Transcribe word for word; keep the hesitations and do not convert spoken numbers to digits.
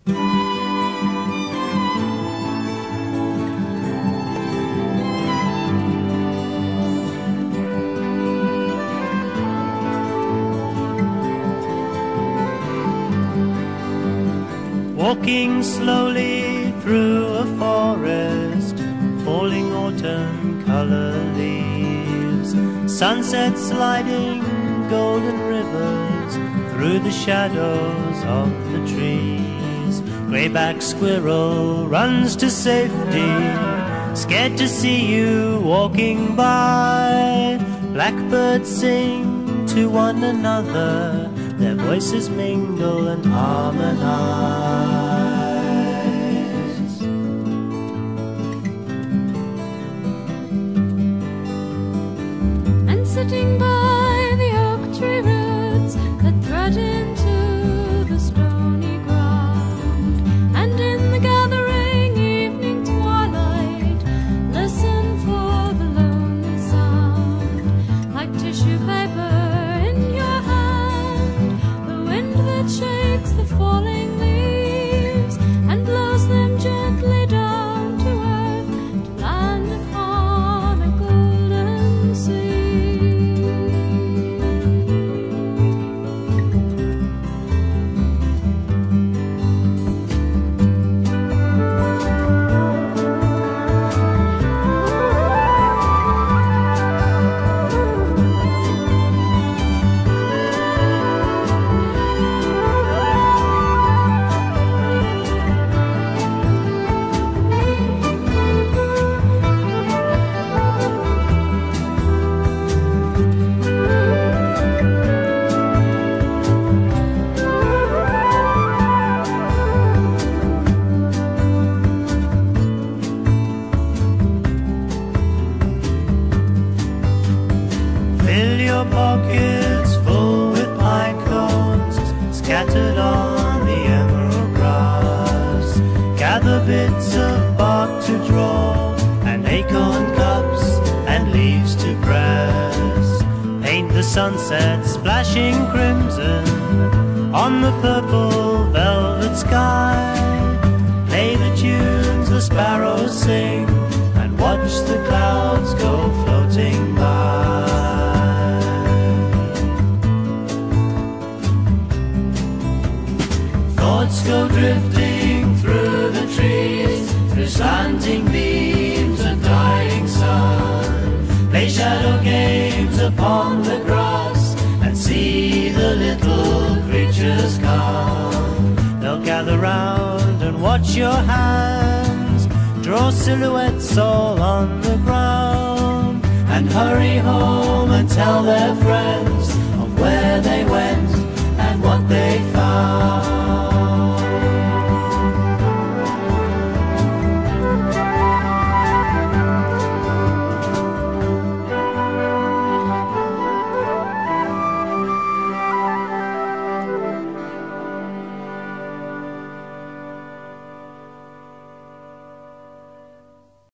Walking slowly through a forest, falling autumn colour leaves, sunset sliding golden rivers through the shadows of the trees. Greyback squirrel runs to safety, scared to see you walking by. Blackbirds sing to one another, their voices mingle and harmonize. And sitting by the oak tree roots that thread into the stony ground, and in the gathering evening twilight, listen for the lonely sound, like tissue paper in your hand, the wind that shakes the falling leaves and blows them gently down to earth to land upon a golden sea. Fill your pockets full with pine cones scattered on the emerald grass. Gather bits of bark to draw, and acorn cups and leaves to press. Paint the sunset splashing crimson on the purple velvet sky. Play the tunes the sparrows sing and watch the clouds go floating by. Thoughts go drifting through the trees, through slanting beams of dying sun. Play shadow games upon the grass and see the little creatures come. They'll gather round and watch your hands draw silhouettes all on the ground, and hurry home and tell their friends of where they went and what they found.